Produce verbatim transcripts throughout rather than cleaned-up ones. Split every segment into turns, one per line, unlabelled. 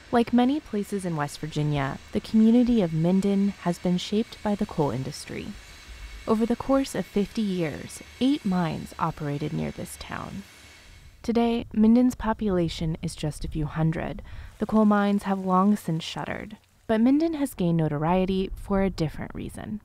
Like many places in West Virginia, the community of Minden has been shaped by the coal industry. Over the course of fifty years, eight mines operated near this town. Today, Minden's population is just a few hundred. The coal mines have long since shuttered, but Minden has gained notoriety for a different reason.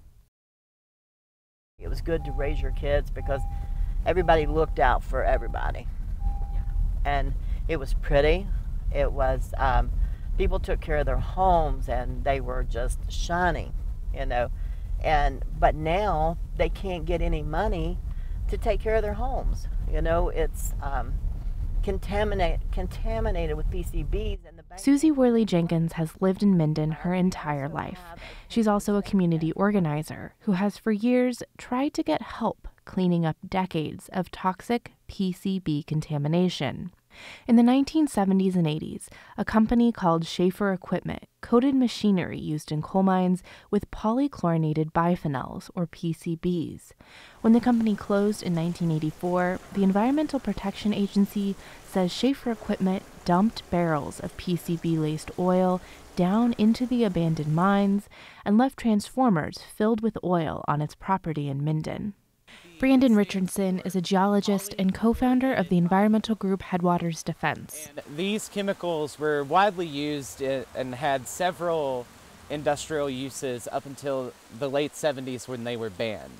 It was good to raise your kids because everybody looked out for everybody. Yeah. And it was pretty. It was, um, people took care of their homes and they were just shining, you know. And, but now they can't get any money to take care of their homes. You know, it's um, contaminate, contaminated with P C Bs. And the
Susie Worley Jenkins has lived in Minden her entire life. She's also a community organizer who has for years tried to get help cleaning up decades of toxic P C B contamination. In the nineteen seventies and eighties, a company called Schaefer Equipment coated machinery used in coal mines with polychlorinated biphenyls, or P C Bs. When the company closed in nineteen eighty-four, the Environmental Protection Agency says Schaefer Equipment dumped barrels of P C B-laced oil down into the abandoned mines and left transformers filled with oil on its property in Minden. Brandon Richardson is a geologist and co-founder of the environmental group Headwaters Defense.
And these chemicals were widely used and had several industrial uses up until the late seventies when they were banned.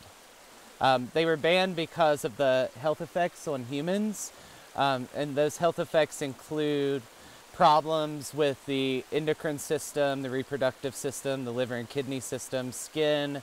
Um, they were banned because of the health effects on humans, um, and those health effects include problems with the endocrine system, the reproductive system, the liver and kidney system, skin,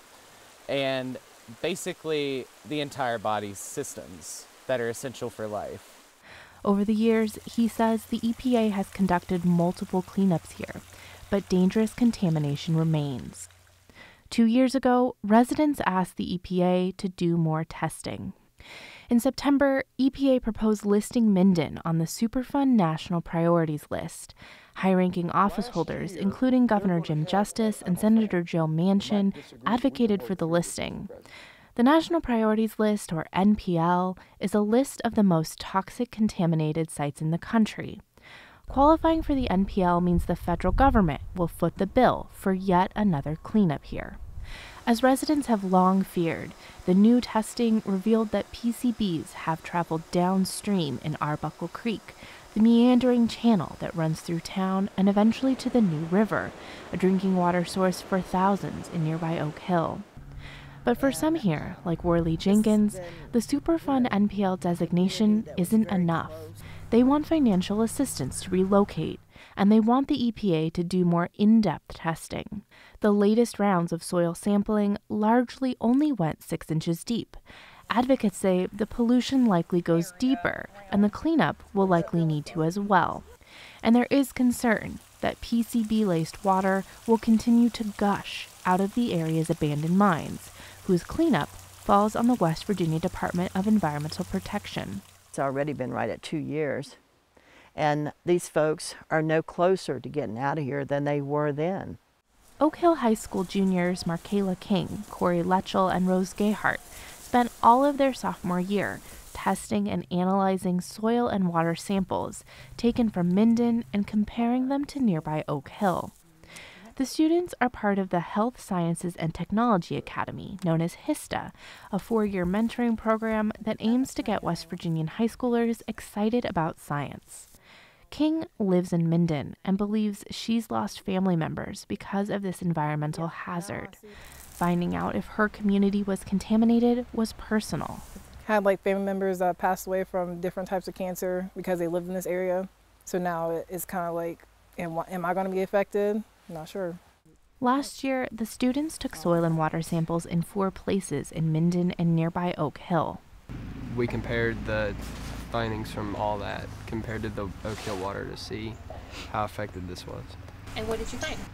and basically the entire body's systems that are essential for life.
Over the years, he says the E P A has conducted multiple cleanups here, but dangerous contamination remains. Two years ago, residents asked the E P A to do more testing. In September, E P A proposed listing Minden on the Superfund National Priorities List. High-ranking office holders, including Governor Jim Justice and Senator Joe Manchin, advocated for the listing. The National Priorities List, or N P L, is a list of the most toxic contaminated sites in the country. Qualifying for the N P L means the federal government will foot the bill for yet another cleanup here. As residents have long feared, the new testing revealed that P C Bs have traveled downstream in Arbuckle Creek, the meandering channel that runs through town and eventually to the New River, a drinking water source for thousands in nearby Oak Hill. But for some here, like Worley Jenkins, the Superfund N P L designation isn't enough. They want financial assistance to relocate, and they want the E P A to do more in-depth testing. The latest rounds of soil sampling largely only went six inches deep. Advocates say the pollution likely goes deeper, and the cleanup will likely need to as well. And there is concern that P C B-laced water will continue to gush out of the area's abandoned mines, whose cleanup falls on the West Virginia Department of Environmental Protection.
It's already been right at two years, and these folks are no closer to getting out of here than they were then.
Oak Hill High School juniors Markayla King, Corey Letchell, and Rose Gayhart spent all of their sophomore year testing and analyzing soil and water samples taken from Minden and comparing them to nearby Oak Hill. The students are part of the Health Sciences and Technology Academy, known as HISTA, a four-year mentoring program that aims to get West Virginian high schoolers excited about science. King lives in Minden and believes she's lost family members because of this environmental hazard. Finding out if her community was contaminated was personal.
I had like family members that passed away from different types of cancer because they lived in this area. So now it's kind of like, am, am I going to be affected? Not sure.
Last year, the students took soil and water samples in four places in Minden and nearby Oak Hill.
We compared the findings from all that compared to the Oak Hill water to see how affected this was.
And what did you find?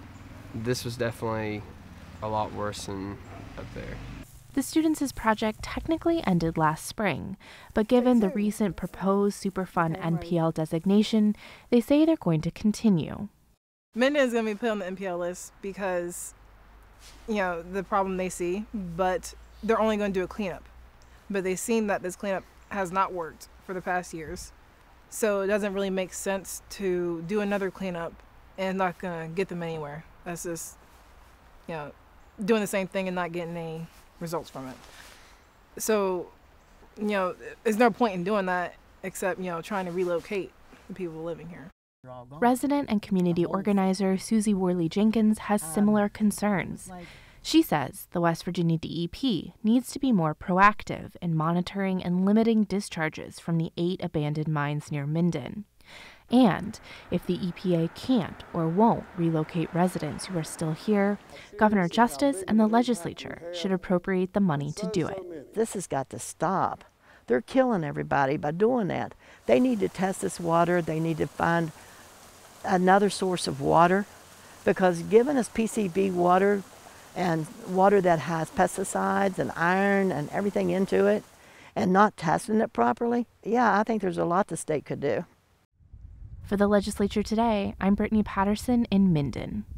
This was definitely a lot worse than up there.
The students' project technically ended last spring, but given the recent proposed Superfund N P L designation, they say they're going to continue.
Minden is going to be put on the N P L list because, you know, the problem they see, but they're only going to do a cleanup. But they've seen that this cleanup has not worked for the past years. So it doesn't really make sense to do another cleanup and it's not going to get them anywhere. That's just, you know, doing the same thing and not getting any results from it. So, you know, there's no point in doing that except, you know, trying to relocate the people living here.
Resident and community organizer Susie Worley Jenkins has similar concerns. She says the West Virginia D E P needs to be more proactive in monitoring and limiting discharges from the eight abandoned mines near Minden. And if the E P A can't or won't relocate residents who are still here, Governor Justice and the legislature should appropriate the money to do it.
This has got to stop. They're killing everybody by doing that. They need to test this water. They need to find another source of water, because giving us P C B water and water that has pesticides and iron and everything into it and not testing it properly, yeah, I think there's a lot the state could do.
For the legislature today, I'm Brittany Patterson in Minden.